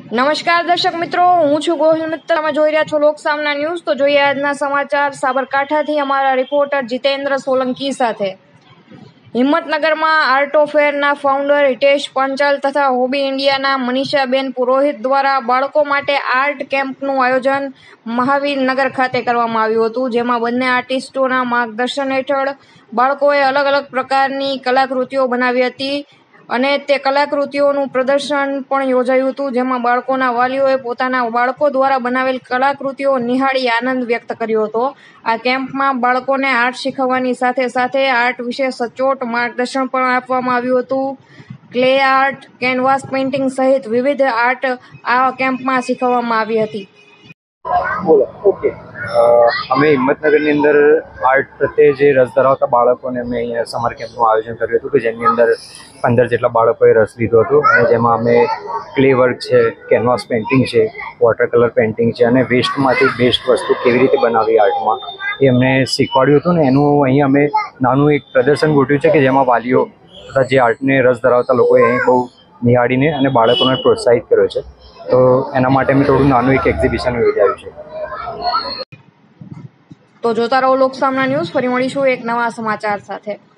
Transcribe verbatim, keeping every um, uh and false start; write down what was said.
નમસ્કાર દર્શક મિત્રો, હું છું ગોહિલ મિત્ર. તમે જોઈ રહ્યા છો લોકસામના ન્યૂઝ. તો જોઈએ આજના સમાચાર સાબરકાંઠાથી અમારા રિપોર્ટર જીતેન્દ્ર સોલંકી સાથે. હિંમતનગરમાં આર્ટો ફેરના ફાઉન્ડર હિતેશ પંચાલ તથા હોબી ઇન્ડિયાના મનીષાબેન પુરોહિત દ્વારા બાળકો માટે આર્ટ કેમ્પનું આયોજન મહાવીરનગર ખાતે કરવામાં આવ્યું હતું, જેમાં બંને આર્ટિસ્ટોના માર્ગદર્શન હેઠળ બાળકોએ અલગ અલગ પ્રકારની કલાકૃતિઓ બનાવી હતી અને તે કલાકૃતિઓનું પ્રદર્શન પણ યોજાયું હતું, જેમાં બાળકોના વાલીઓએ પોતાના બાળકો દ્વારા બનાવેલ કલાકૃતિઓ નિહાળી આનંદ વ્યક્ત કર્યો હતો. આ કેમ્પમાં બાળકોને આર્ટ શીખવવાની સાથે સાથે આર્ટ વિશે સચોટ માર્ગદર્શન પણ આપવામાં આવ્યું હતું. ક્લે આર્ટ, કેનવાસ પેઇન્ટિંગ સહિત વિવિધ આર્ટ આ કેમ્પમાં શીખવવામાં આવી હતી. બોલો. ઓકે, અમે હિંમતનગરની અંદર આર્ટ પ્રત્યે જે રસ ધરાવતા બાળકોને અમે અહીંયા સમર કેમ્પનું આયોજન કર્યું હતું કે જેની અંદર પંદર જેટલા બાળકોએ રસ લીધો હતો અને જેમાં અમે ક્લે વર્ક છે, કેનવાસ પેઇન્ટિંગ છે, વોટર કલર પેઇન્ટિંગ છે અને વેસ્ટમાંથી બેસ્ટ વસ્તુ કેવી રીતે બનાવવી આર્ટમાં એ અમને શીખવાડ્યું હતું. ને એનું અહીં અમે નાનું એક પ્રદર્શન ગોઠવ્યું છે કે જેમાં વાલીઓ તથા જે આર્ટને રસ ધરાવતા લોકોએ અહીં બહુ નિહાળીને અને બાળકોને પ્રોત્સાહિત કર્યો છે. તો એના માટે મેં થોડું નાનું એક એક્ઝિબિશન યોજાયું છે. તો જોતા રહો લોકસામના ન્યૂઝ. ફરી મળીશું એક નવા સમાચાર સાથે.